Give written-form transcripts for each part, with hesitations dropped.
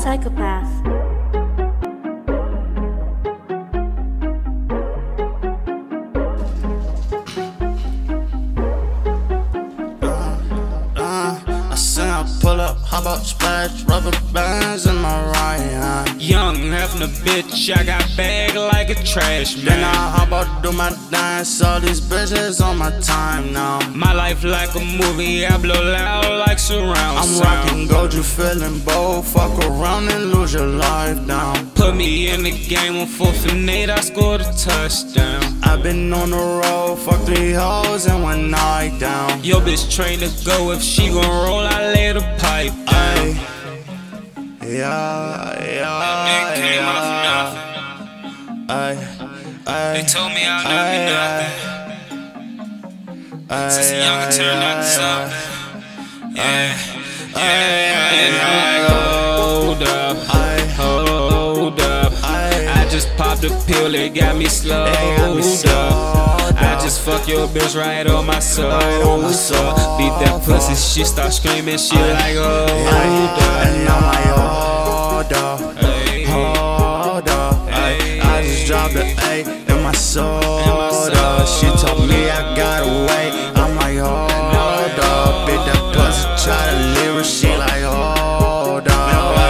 Psychopath. Pull up, hop up, splash, rubber bands in my right hand. Young, having a bitch, I got bag like a trash man. Then I hop out, do my dance, all these bitches on my time now. My life like a movie, I blow loud like surround I'm sound. rocking gold, you feeling bold, fuck around and lose your life down. Put me in the game on 4th and 8, I scored a touchdown. I've been on the road, fuck 3 hoes and one night down. Yo bitch trained to go, if she gon' roll, I lay the pipe down. They told me I'll never be nothing. Since a young I turned out to something. Hold up, I just popped a pill, it got me slowed up. I just fuck your bitch right on my soul. Beat that pussy, she start screaming, she like hold up. And I'm like hold up, hold up. I just dropped the A in my soda. She told me I got away. I'm like hold up. Beat that pussy, try to leave her, she like hold up.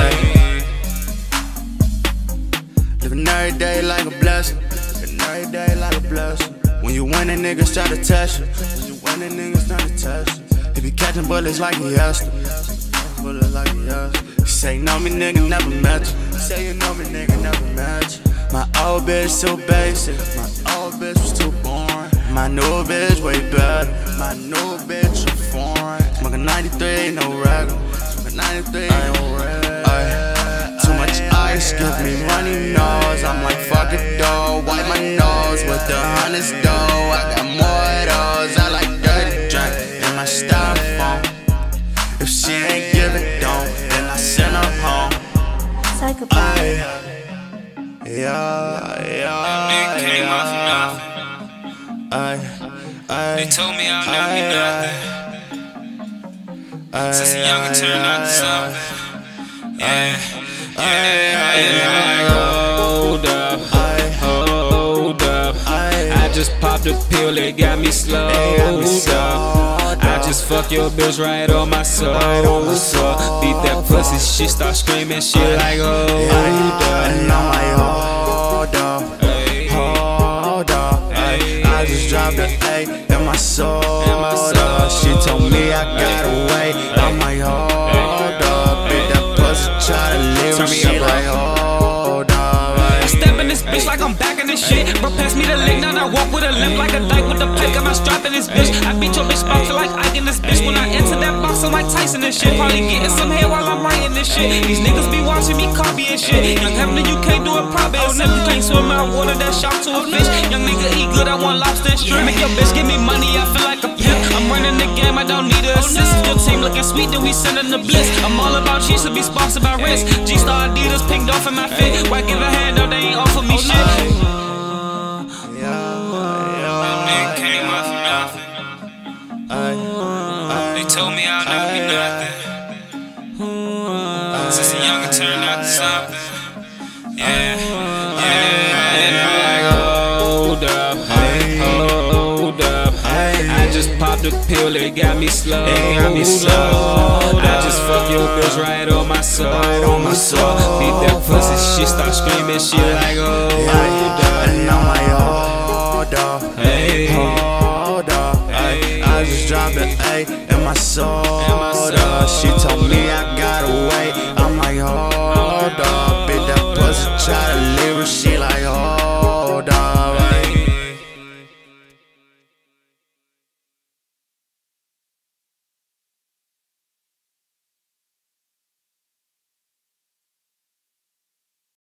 Living every day like a blessing. Living every day like a blessing. When you win, niggas try to test you. When you win, niggas try to test you. He be catching bullets like he has to. Bullets like he has to. He say you know me, nigga, never met you. He say you know me, nigga, never met you. My old bitch too basic. My old bitch was too boring. My new bitch way better. My new bitch too foreign. Smoking 93, no regular. Smoking 93, no regular. Too much ice, give me runny nose. I'm like fuck it though, wipe my nose with the honest dough. I got more of those. I like dirty drink in my styrofoam. If she ain't give it don't, then I send her home. Psychopath. They told me I'll never be nothing. Since a young I turned out to something. Hold up, I just popped a pill, it got me slowed up. I just fuck your bitch right on my soul. Beat that pussy, she start screaming, she like hold up. And I'm like hold up, hold up. I just dropped the A in my soda. She told me I got away. I'm like hold up. Beat that pussy, try to leave her, she like hold up. I step in this bitch like I'm back in this shit. Bro, pass me the lick, now I walk with a limp like a dyke with a pick. Got my strap in this bitch. I beat your bitch boxer like Ike in this bitch. When I enter that box, I'm like Tyson and shit. Probably getting some hair while I'm writing this shit. These niggas be watching me copying shit. Young Heaven, you can't do it proper. Except you can't swim out water that shark to a fish. Young nigga eat good, I want lobster and shrimp. Make your bitch give me money, I feel like a pimp. I'm running the game, I don't need a assist. If your team looking sweet, then we sending the bliss. I'm all about cheese to be sponsored by Ritz. G-Star Adidas, pink off in my fit. Whack in the hand, though they ain't offer me shit. They told me I'll never be nothing. Since a young I turned out to something. Hold up, I just popped a pill, it got me slowed up. I just fuck your bitch right on my soul. Beat that pussy, she start screaming, she like hold up.